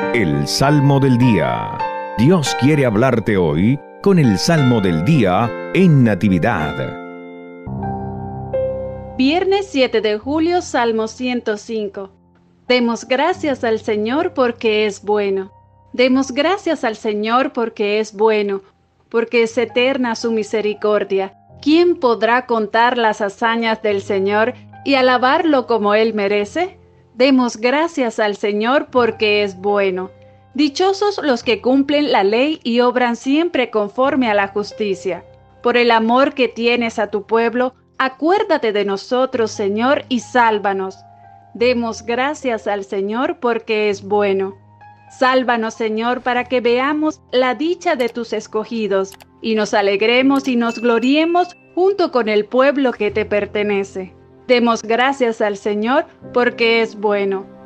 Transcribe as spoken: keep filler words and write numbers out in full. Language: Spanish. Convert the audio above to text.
El Salmo del Día. Dios quiere hablarte hoy con el Salmo del Día en Natividad. Viernes siete de julio, Salmo ciento cinco. Demos gracias al Señor porque es bueno. Demos gracias al Señor porque es bueno, porque es eterna su misericordia. ¿Quién podrá contar las hazañas del Señor y alabarlo como Él merece? Demos gracias al Señor porque es bueno. Dichosos los que cumplen la ley y obran siempre conforme a la justicia. Por el amor que tienes a tu pueblo, acuérdate de nosotros, Señor, y sálvanos. Demos gracias al Señor porque es bueno. Sálvanos, Señor, para que veamos la dicha de tus escogidos, y nos alegremos y nos gloriemos junto con el pueblo que te pertenece. Demos gracias al Señor porque es bueno.